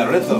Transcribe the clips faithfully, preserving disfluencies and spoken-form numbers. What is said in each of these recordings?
Venga, Lorenzo.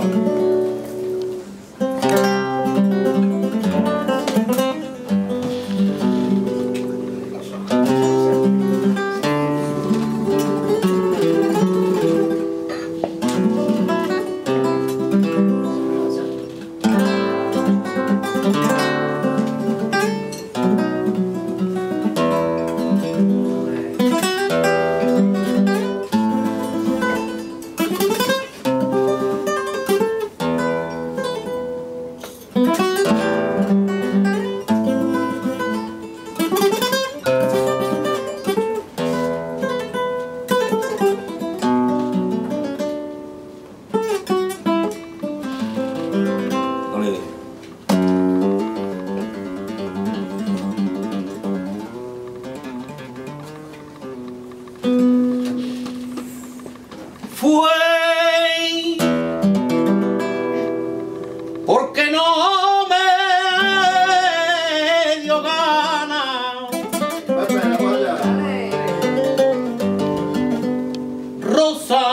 Fue porque no me dio gana Rosa,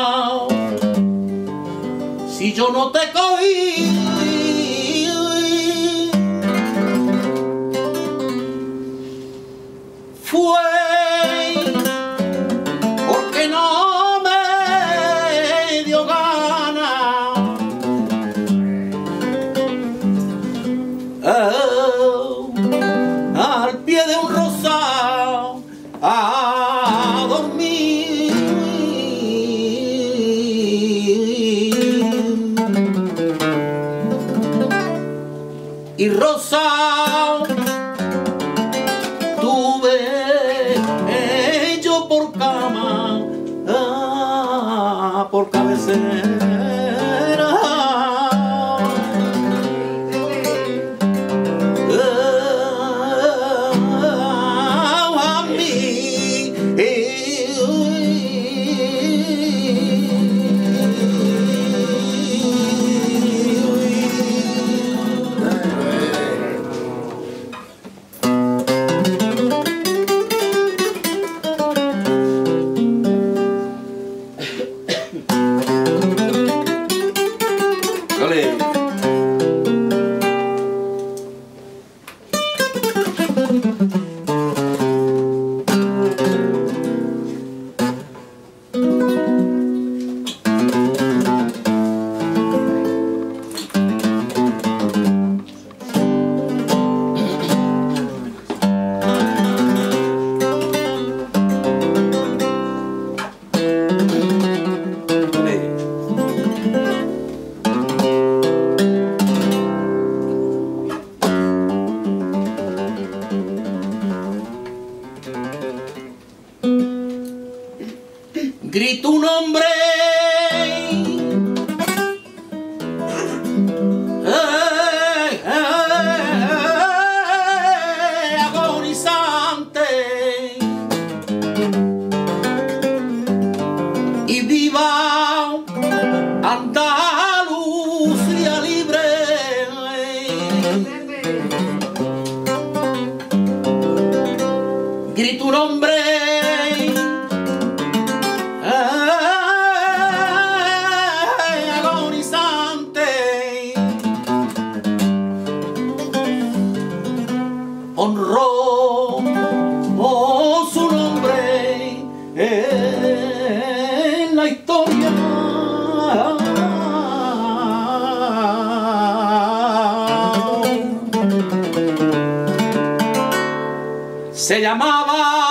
si yo no te cogí, fue porque no Oh, al pie de un rosal a dormir, y rosal tuve yo por cama, ah, por cabecera. Grito un nombre, eh, eh, eh, agonizante, y viva Andalucía libre. Grito un nombre, honró oh, su nombre en la historia. Se llamaba